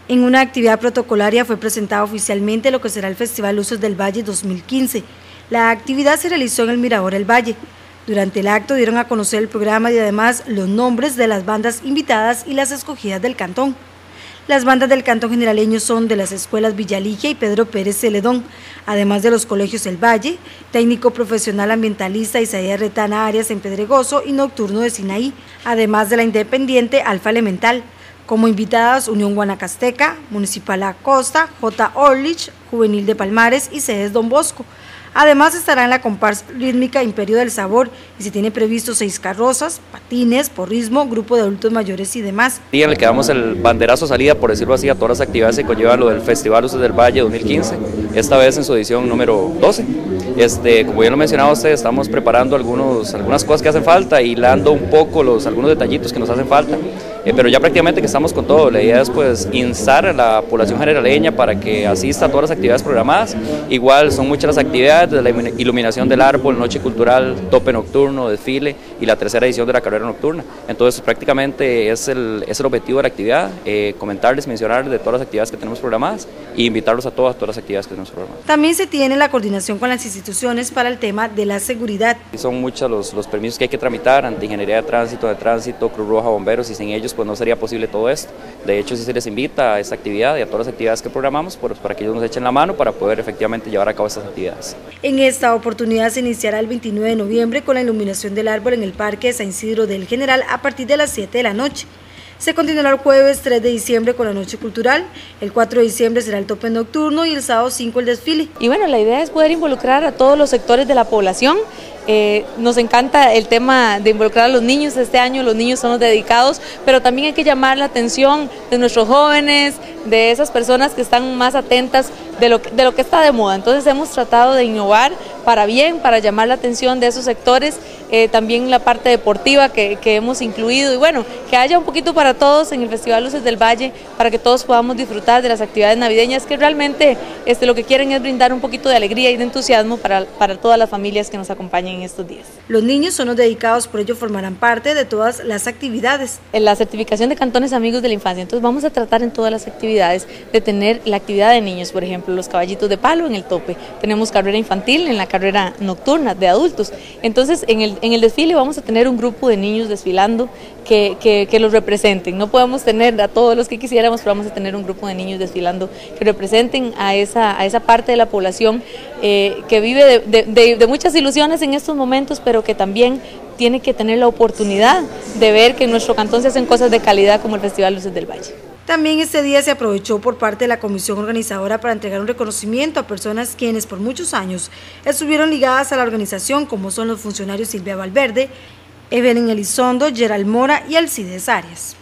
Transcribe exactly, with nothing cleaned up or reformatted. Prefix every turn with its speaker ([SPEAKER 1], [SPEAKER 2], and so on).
[SPEAKER 1] En una actividad protocolaria fue presentado oficialmente lo que será el Festival Luces del Valle dos mil quince. La actividad se realizó en el Mirador El Valle. Durante el acto dieron a conocer el programa y además los nombres de las bandas invitadas y las escogidas del cantón. Las bandas del cantón generaleño son de las escuelas Villaligia y Pedro Pérez Celedón, además de los colegios El Valle, Técnico Profesional Ambientalista Isaías Retana Arias en Pedregoso y Nocturno de Sinaí, además de la independiente Alfa Elemental. Como invitadas, Unión Guanacasteca, Municipal Acosta, J. Orlich, Juvenil de Palmares y Cedes Don Bosco. Además estará en la comparsa rítmica Imperio del Sabor y se tiene previsto seis carrozas, patines, porrismo, grupo de adultos mayores y demás.
[SPEAKER 2] Día en el que damos el banderazo salida, por decirlo así, a todas las actividades que conlleva lo del Festival Luces del Valle dos mil quince, esta vez en su edición número doce. Este, como ya lo mencionaba usted, estamos preparando algunos, algunas cosas que hacen falta, hilando un poco los, algunos detallitos que nos hacen falta, eh, pero ya prácticamente que estamos con todo. La idea es pues instar a la población generaleña para que asista a todas las actividades programadas. Igual son muchas las actividades, desde la iluminación del árbol, noche cultural, tope nocturno, desfile y la tercera edición de la carrera nocturna. Entonces prácticamente es el, es el objetivo de la actividad, eh, comentarles, mencionar de todas las actividades que tenemos programadas e invitarlos a todas, todas las actividades que tenemos programadas.
[SPEAKER 1] También se tiene la coordinación con las instituciones para el tema de la seguridad.
[SPEAKER 2] Son muchos los, los permisos que hay que tramitar ante Ingeniería de Tránsito, de Tránsito, Cruz Roja, Bomberos, y sin ellos pues no sería posible todo esto. De hecho, sí se les invita a esta actividad y a todas las actividades que programamos pues, para que ellos nos echen la mano para poder efectivamente llevar a cabo estas actividades.
[SPEAKER 1] En esta oportunidad se iniciará el veintinueve de noviembre con la iluminación del árbol en el Parque de San Isidro del General a partir de las siete de la noche. Se continuará el jueves tres de diciembre con la noche cultural, el cuatro de diciembre será el tope nocturno y el sábado cinco el desfile.
[SPEAKER 3] Y bueno, la idea es poder involucrar a todos los sectores de la población. Eh, nos encanta el tema de involucrar a los niños. Este año los niños son los dedicados, pero también hay que llamar la atención de nuestros jóvenes, de esas personas que están más atentas de lo, de lo que está de moda. Entonces hemos tratado de innovar para bien, para llamar la atención de esos sectores, eh, también la parte deportiva que, que hemos incluido y bueno, que haya un poquito para todos en el Festival Luces del Valle, para que todos podamos disfrutar de las actividades navideñas que realmente este, lo que quieren es brindar un poquito de alegría y de entusiasmo para, para todas las familias que nos acompañan en estos días.
[SPEAKER 1] Los niños son los dedicados, por ello formarán parte de todas las actividades.
[SPEAKER 3] En la certificación de cantones amigos de la infancia, entonces vamos a tratar en todas las actividades de tener la actividad de niños, por ejemplo, los caballitos de palo en el tope, tenemos carrera infantil en la carrera nocturna de adultos, entonces en el, en el desfile vamos a tener un grupo de niños desfilando que, que, que los representen. No podemos tener a todos los que quisiéramos, pero vamos a tener un grupo de niños desfilando que representen a esa, a esa parte de la población eh, que vive de, de, de, de muchas ilusiones en estos momentos, pero que también tiene que tener la oportunidad de ver que en nuestro cantón se hacen cosas de calidad como el Festival Luces del Valle.
[SPEAKER 1] También este día se aprovechó por parte de la comisión organizadora para entregar un reconocimiento a personas quienes por muchos años estuvieron ligadas a la organización, como son los funcionarios Silvia Valverde, Evelyn Elizondo, Gerald Mora y Alcides Arias.